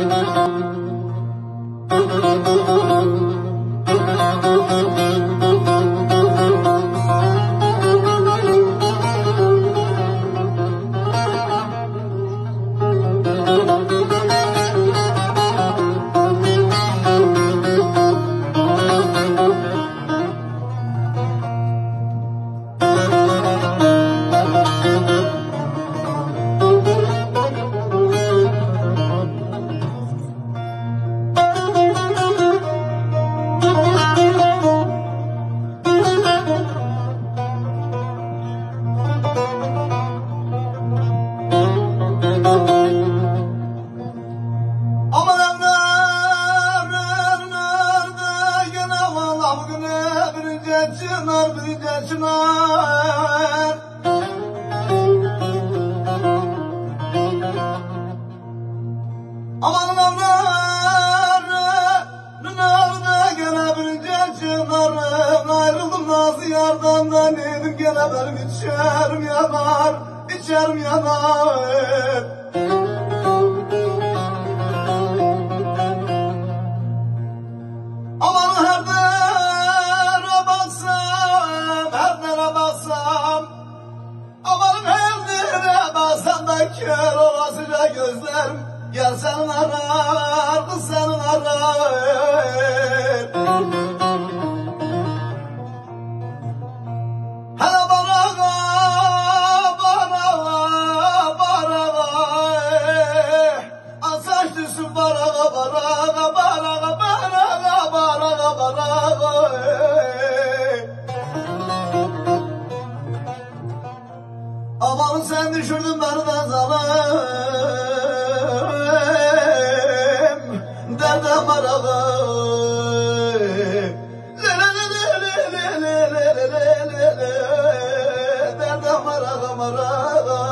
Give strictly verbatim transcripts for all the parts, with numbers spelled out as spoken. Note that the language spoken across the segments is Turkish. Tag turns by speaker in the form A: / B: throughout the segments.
A: Çınar bir çınar aman anamlar nerede gene bir çınar ayrıldım nazlı yardandan dedim gene benim içerim yanar içerim yanar aman her nere baksam her nere baksam aman her nere baksam da kör olasıca gözlerim gel senin arar kız senin arar hele barağa barağa barağa asaç düşsün barağa barağa barağa barağa barağa barağa aman sen düşürdün beni de zalim derde marağa le le le le le le le le le le le derde marağa marağa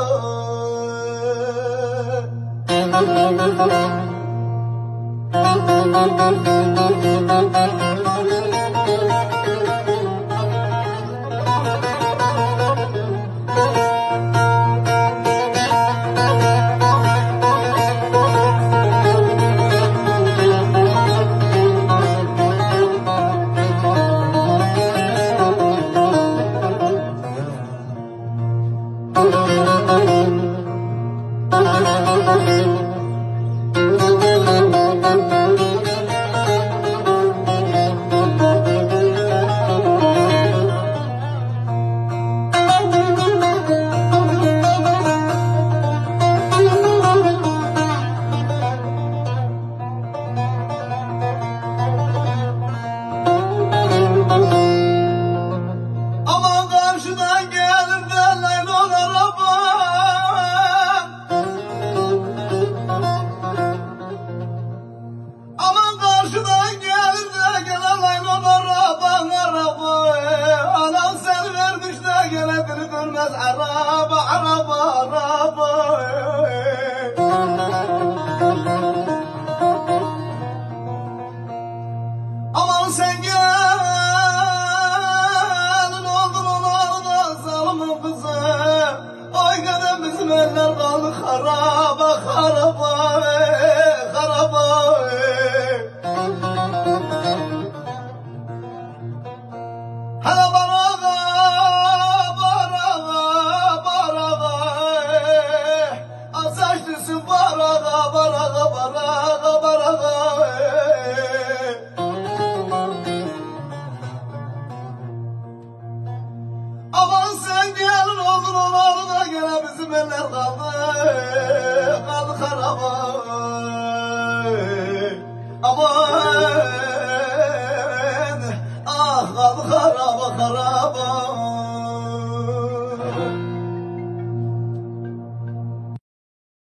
A: görmez araba araba araba aman sen gelin oldun onlarda zalımın kızı ay kadem bizim eller kaldı haraba haraba haraba hala barağa barağa barağa asaç düşsün barağa barağa barağa barağa aman sen gelin oldun onlarda gene bizim eller kaldı kaldı haraba aman ah kaldı haraba haraba